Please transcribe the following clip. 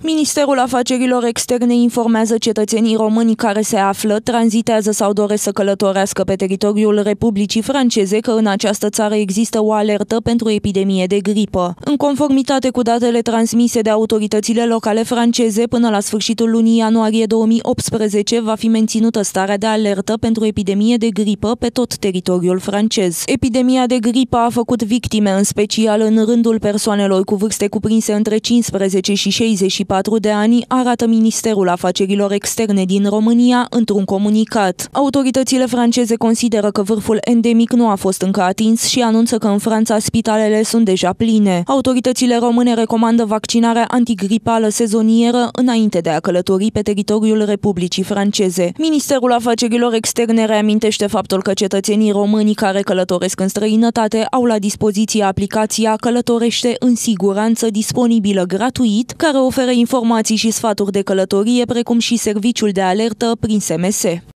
Ministerul Afacerilor Externe informează cetățenii români care se află, tranzitează sau doresc să călătorească pe teritoriul Republicii Franceze că în această țară există o alertă pentru epidemie de gripă. În conformitate cu datele transmise de autoritățile locale franceze, până la sfârșitul lunii ianuarie 2018 va fi menținută starea de alertă pentru epidemie de gripă pe tot teritoriul francez. Epidemia de gripă a făcut victime, în special în rândul persoanelor cu vârste cuprinse între 15 și 64 de ani, arată Ministerul Afacerilor Externe din România într-un comunicat. Autoritățile franceze consideră că vârful endemic nu a fost încă atins și anunță că în Franța spitalele sunt deja pline. Autoritățile române recomandă vaccinarea antigripală sezonieră înainte de a călători pe teritoriul Republicii Franceze. Ministerul Afacerilor Externe reamintește faptul că cetățenii români care călătoresc în străinătate au la dispoziție aplicația Călătorește în siguranță, disponibilă gratuit, care oferă informații și sfaturi de călătorie, precum și serviciul de alertă prin SMS.